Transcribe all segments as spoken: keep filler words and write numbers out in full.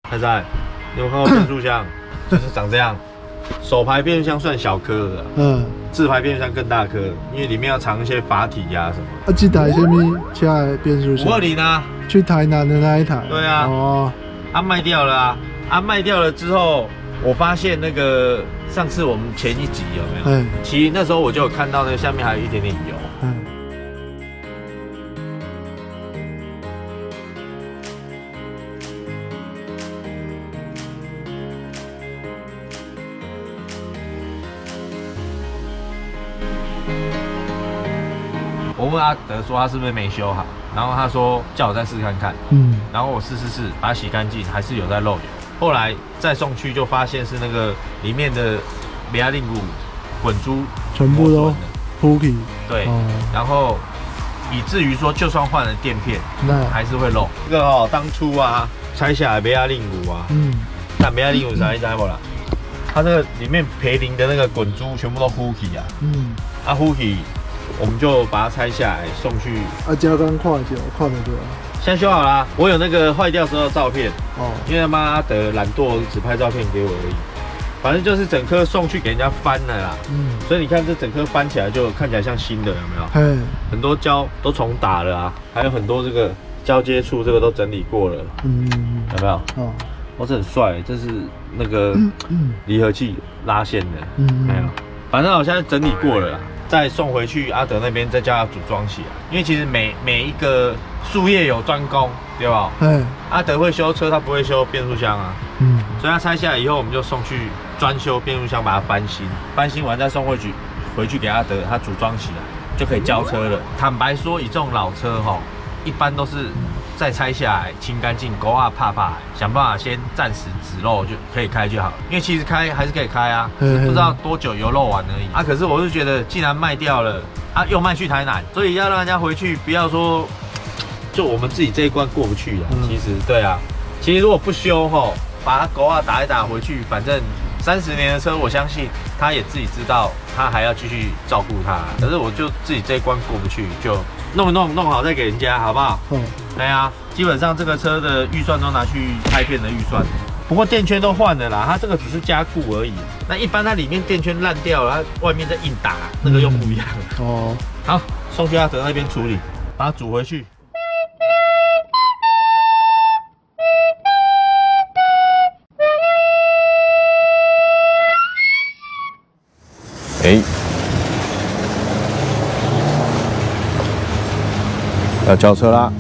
泰山，你有看过变速箱？就是长这样。手排变速箱算小颗的，嗯，自排变速箱更大颗，因为里面要藏一些阀体呀、啊、什么。 啊，这台什么车的变速箱？ 五二零啊， 去台南的那一台。 对啊。哦。啊，卖掉了啊！啊，卖掉了之后，我发现那个上次我们前一集有没有？嗯。其实那时候我就有看到那个下面还有一点点油。嗯。我问阿德说他是不是没修好，然后他说叫我再试看看，嗯，然后我试试试，把它洗干净，还是有在漏油。后来再送去就发现是那个里面的米亚令骨滚珠全部都铺皮， 对，哦、然后以至于说就算换了垫片，那还是会漏。这个哦，当初啊拆下来米亚令骨啊，嗯，看米亚令骨啥意思不啦？它这个里面培林的那个滚珠全部都糊起啊，嗯，啊糊起。我们就把它拆下来送去。 啊，加工看就看得到。 现在修好啦，我有那个坏掉时候的照片。哦。因为他妈阿德懒惰，只拍照片给我而已。反正就是整颗送去给人家翻了啦。嗯。所以你看这整颗翻起来就看起来像新的，有没有？嗯。很多胶都重打了啊，还有很多这个交接处这个都整理过了。嗯。有没有？哦。哦，这很帅，这是那个离合器拉线的。嗯。没有。反正我现在整理过了啦。再送回去阿德那边，再叫他组装起来。因为其实每每一个术业有专攻，对吧？嗯。阿德会修车，他不会修变速箱啊。嗯。所以他拆下来以后，我们就送去专修变速箱，把它翻新。翻新完再送回去，回去给阿德，他组装起来就可以交车了。坦白说，以这种老车哈，一般都是再拆下来清干净，勾啊怕怕，想办法先暂时止漏就可以开就好。因为其实开还是可以开啊，不知道多久油漏完而已啊。可是我是觉得，既然卖掉了啊，又卖去台南，所以要让人家回去，不要说就我们自己这一关过不去了。嗯、其实对啊，其实如果不修吼，把它勾啊打一打回去，反正三十年的车，我相信他也自己知道，他还要继续照顾它。可是我就自己这一关过不去，就弄一弄弄好再给人家，好不好？嗯。对啊，基本上这个车的预算都拿去拍片的预算，不过电圈都换了啦，它这个只是加固而已。那一般它里面电圈烂掉了，它外面再硬打，那个又不一样了。嗯、哦，好，送去阿德那边处理，把它煮回去。哎，要交车啦！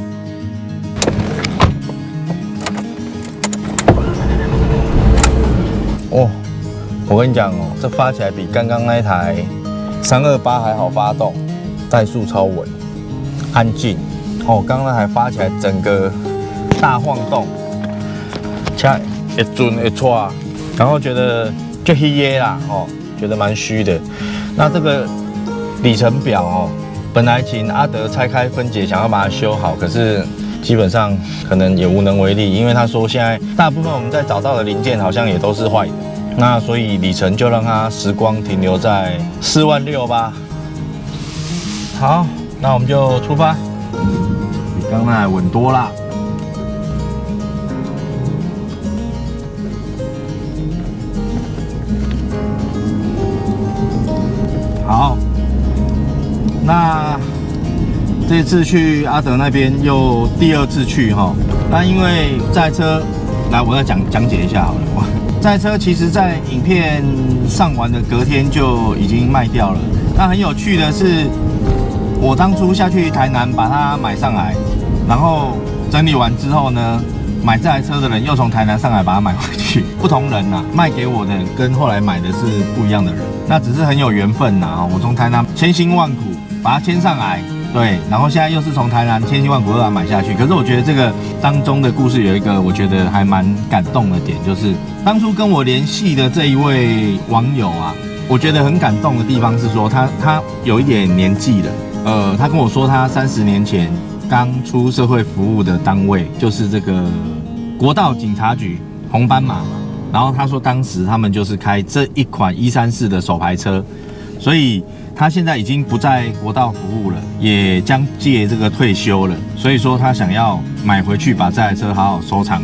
哦，我跟你讲哦，这发起来比刚刚那一台三二八还好发动，怠速超稳，安静。哦，刚刚那台发起来整个大晃动，恰一准一错，然后觉得就黑耶啦，哦，觉得蛮虚的。那这个里程表哦，本来请阿德拆开分解，想要把它修好，可是基本上可能也无能为力，因为他说现在大部分我们在找到的零件好像也都是坏的，那所以里程就让它时光停留在四万六吧。好，那我们就出发，比刚才稳多啦。好，那这次去阿德那边又第二次去哈，那因为这台车，来我再讲讲解一下好了。这台车其实在影片上完的隔天就已经卖掉了。那很有趣的是，我当初下去台南把它买上来，然后整理完之后呢，买这台车的人又从台南上来把它买回去，不同人呐、啊，卖给我的跟后来买的是不一样的人。那只是很有缘分呐，我从台南千辛万苦把它牵上来，对，然后现在又是从台南千辛万苦把它买下去。可是我觉得这个当中的故事有一个我觉得还蛮感动的点，就是当初跟我联系的这一位网友啊，我觉得很感动的地方是说他他有一点年纪了，呃，他跟我说他三十年前刚出社会服务的单位就是这个国道警察局红斑马嘛。然后他说，当时他们就是开这一款一三四的手排车，所以他现在已经不在国道服务了，也将借这个退休了。所以说他想要买回去，把这台车好好收藏起来。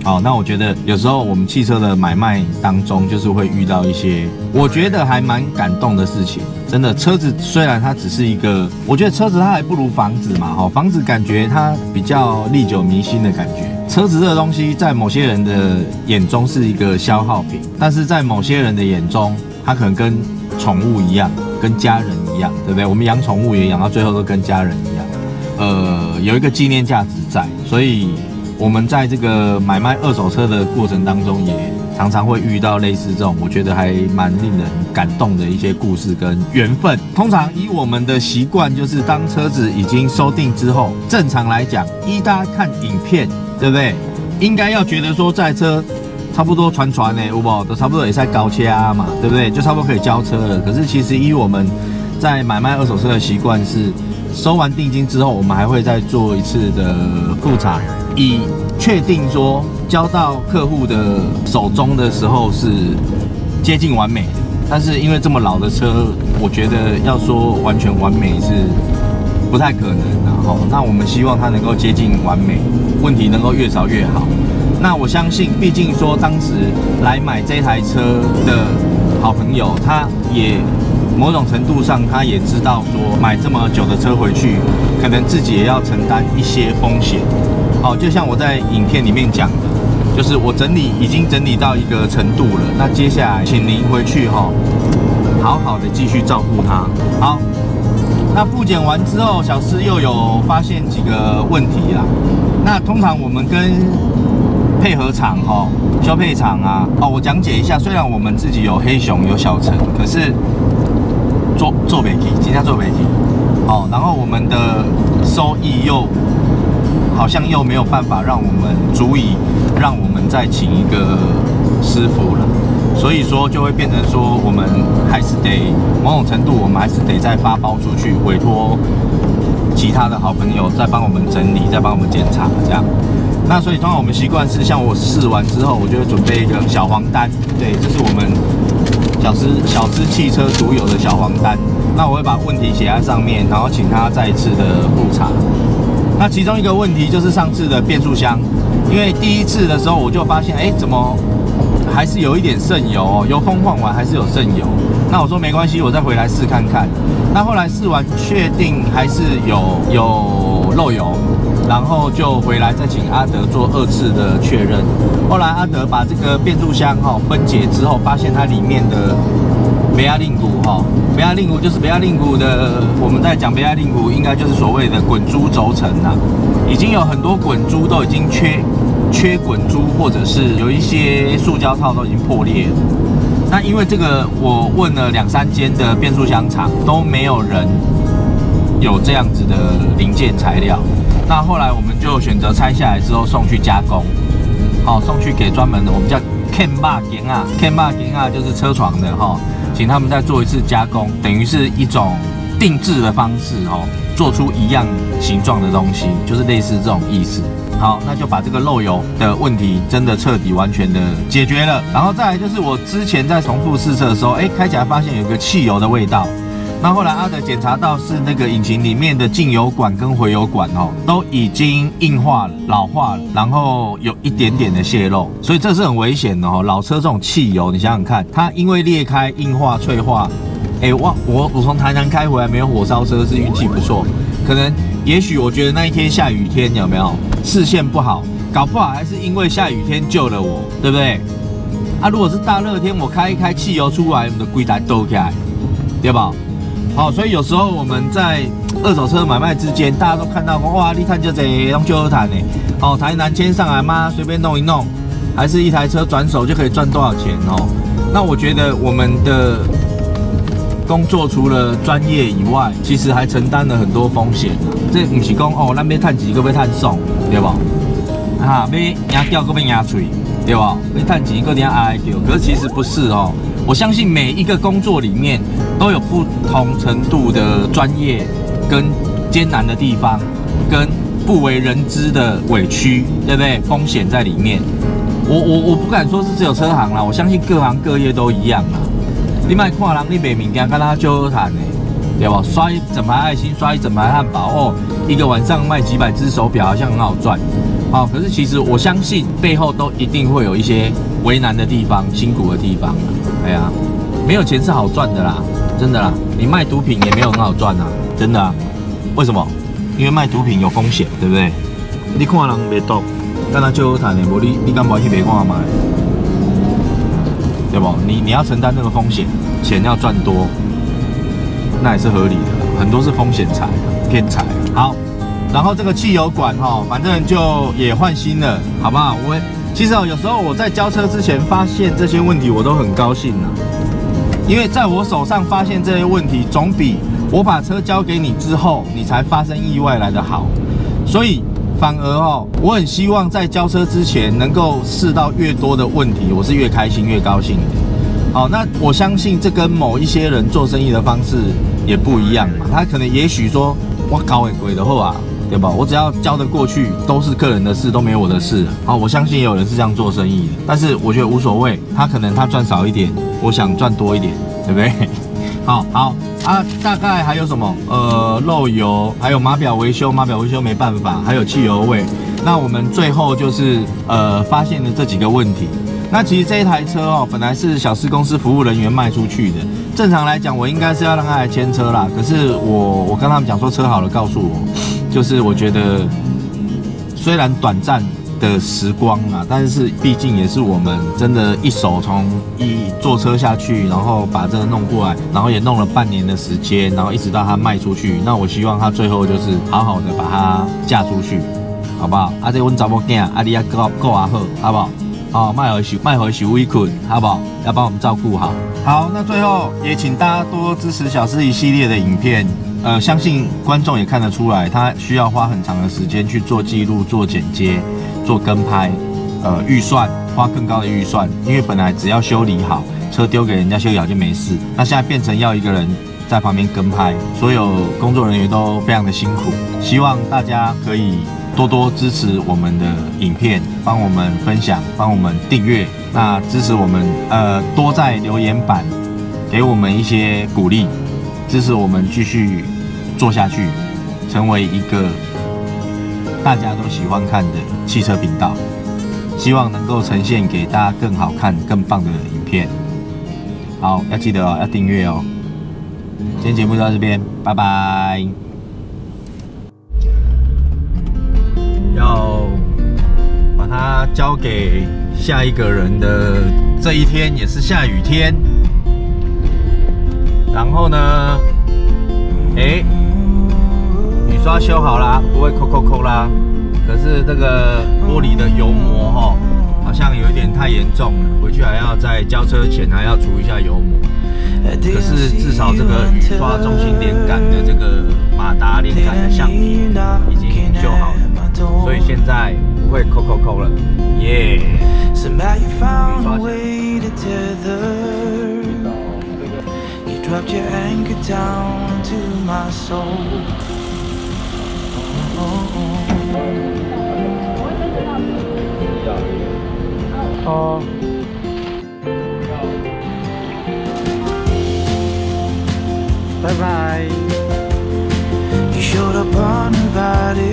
好，那我觉得有时候我们汽车的买卖当中，就是会遇到一些我觉得还蛮感动的事情。真的，车子虽然它只是一个，我觉得车子它还不如房子嘛，哈，房子感觉它比较历久弥新的感觉。车子这个东西，在某些人的眼中是一个消耗品，但是在某些人的眼中，它可能跟宠物一样，跟家人一样，对不对？我们养宠物也养到最后都跟家人一样，呃，有一个纪念价值在，所以我们在这个买卖二手车的过程当中，也常常会遇到类似这种，我觉得还蛮令人感动的一些故事跟缘分。通常以我们的习惯，就是当车子已经收定之后，正常来讲，依大家看影片，对不对？应该要觉得说，这台车差不多传传呢，有无？都差不多也在高车嘛，对不对？就差不多可以交车了。可是其实以我们在买卖二手车的习惯是，收完定金之后，我们还会再做一次的复查，以确定说交到客户的手中的时候是接近完美的。但是因为这么老的车，我觉得要说完全完美是不太可能。然后，那我们希望它能够接近完美，问题能够越少越好。那我相信，毕竟说当时来买这台车的好朋友，他也某种程度上，他也知道说买这么久的车回去，可能自己也要承担一些风险。好，就像我在影片里面讲的，就是我整理已经整理到一个程度了，那接下来请您回去哈，好好的继续照顾它。好，那复检完之后，小施又有发现几个问题啦。那通常我们跟配合厂哈、修配厂啊，哦，我讲解一下。虽然我们自己有黑熊有小陈，可是做做不起，今天做不起。哦，然后我们的收益又好像又没有办法让我们足以让我们再请一个师傅了，所以说就会变成说，我们还是得某种程度，我们还是得再发包出去，委托其他的好朋友再帮我们整理，再帮我们检查这样。那所以通常我们习惯是，像我试完之后，我就会准备一个小黄单，对，这是我们小施小施汽车独有的小黄单。那我会把问题写在上面，然后请他再一次的复查。那其中一个问题就是上次的变速箱，因为第一次的时候我就发现，哎，怎么还是有一点渗油哦，油封换完还是有渗油。那我说没关系，我再回来试看看。那后来试完确定还是有有漏油。然后就回来再请阿德做二次的确认。后来阿德把这个变速箱哈分解之后，发现它里面的贝亚令鼓哈，贝亚令鼓就是贝亚令鼓的，我们在讲贝亚令鼓，应该就是所谓的滚珠轴承啊，已经有很多滚珠都已经缺缺滚珠，或者是有一些塑胶套都已经破裂了。那因为这个，我问了两三间的变速箱厂，都没有人有这样子的零件材料。那后来我们就选择拆下来之后送去加工，好、哦、送去给专门的我们叫 Ken Bar 店啊 ，Ken Bar 店啊就是车床的哈、哦，请他们再做一次加工，等于是一种定制的方式哦，做出一样形状的东西，就是类似这种意思。好，那就把这个漏油的问题真的彻底完全的解决了。然后再来就是我之前在重复试车的时候，哎，开起来发现有一个汽油的味道。那后来阿德检查到是那个引擎里面的进油管跟回油管哦，都已经硬化了、老化了，然后有一点点的泄漏，所以这是很危险的哦。老车这种汽油，你想想看，它因为裂开、硬化、脆化，哎，我我我从台南开回来没有火烧车是运气不错，可能也许我觉得那一天下雨天有没有视线不好，搞不好还是因为下雨天救了我，对不对？啊，如果是大热天，我开一开汽油出来，我们的柜台抖起来，对吧？好，所以有时候我们在二手车买卖之间，大家都看到哇，你看就这用旧二谈呢，哦，台南牵上来嘛，随便弄一弄，还是一台车转手就可以赚多少钱哦？那我觉得我们的工作除了专业以外，其实还承担了很多风险啊。这不是讲哦，咱要赚钱，搁要赚爽，对不？啊，要压掉，搁要压嘴，对不？要赚钱，搁要挨掉，可是其实不是哦。我相信每一个工作里面都有不同程度的专业跟艰难的地方，跟不为人知的委屈，对不对？风险在里面。我我我不敢说是只有车行啦，我相信各行各业都一样啦。你卖看人，你卖物件，跟他就好谈的，对不？刷一整排爱心，刷一整排汉堡哦， 一个晚上卖几百只手表，好像很好赚。好，可是其实我相信背后都一定会有一些为难的地方、辛苦的地方。哎呀，没有钱是好赚的啦，真的啦。你卖毒品也没有很好赚啊，真的啊。为什么？因为卖毒品有风险，对不对？你看人卖毒，但他就好谈的，无你你敢不去卖看买？对不？你你要承担那个风险，钱要赚多，那也是合理的。很多是风险财、骗财。好。然后这个汽油管哈，反正就也换新了，好不好？我其实哦，有时候我在交车之前发现这些问题，我都很高兴啊，因为在我手上发现这些问题，总比我把车交给你之后，你才发生意外来的好。所以反而哦，我很希望在交车之前能够试到越多的问题，我是越开心越高兴的。好，那我相信这跟某一些人做生意的方式也不一样嘛，他可能也许说我搞很贵的后啊。对吧？我只要交得过去，都是客人的事，都没我的事。好，我相信也有人是这样做生意的，但是我觉得无所谓。他可能他赚少一点，我想赚多一点，对不对？好好啊，大概还有什么？呃，漏油，还有码表维修，码表维修没办法，还有汽油味。那我们最后就是呃发现了这几个问题。那其实这一台车哦，本来是小施公司服务人员卖出去的。正常来讲，我应该是要让他来牵车啦。可是我我跟他们讲说车好了，告诉我，就是我觉得虽然短暂的时光啊，但是毕竟也是我们真的一手从一坐车下去，然后把这个弄过来，然后也弄了半年的时间，然后一直到他卖出去。那我希望他最后就是好好的把它嫁出去，好不好？啊，这阮查某囝，啊，你也够够啊好，好不好？哦，卖回受卖回受委屈，好不好？要帮我们照顾好。好，那最后也请大家多支持小施一系列的影片。呃，相信观众也看得出来，他需要花很长的时间去做记录、做剪接、做跟拍。呃，预算花更高的预算，因为本来只要修理好，车丢给人家修理好就没事。那现在变成要一个人在旁边跟拍，所有工作人员都非常的辛苦。希望大家可以多多支持我们的影片，帮我们分享，帮我们订阅，那支持我们，呃，多在留言板给我们一些鼓励，支持我们继续做下去，成为一个大家都喜欢看的汽车频道，希望能够呈现给大家更好看、更棒的影片。好，要记得哦，要订阅哦。今天节目就到这边，拜拜。要把它交给下一个人的这一天也是下雨天，然后呢，哎，雨刷修好啦，不会抠抠抠啦，可是这个玻璃的油膜哈，好像有一点太严重了，回去还要在交车前还要除一下油膜。可是至少这个雨刷中心连杆的这个马达连杆的橡皮已经修好了，所以现在不会抠抠抠了，耶！雨刷哦。拜拜。You showed up uninvited.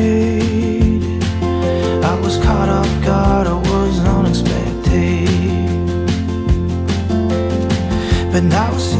I was caught off guard. I was unexpected. But now.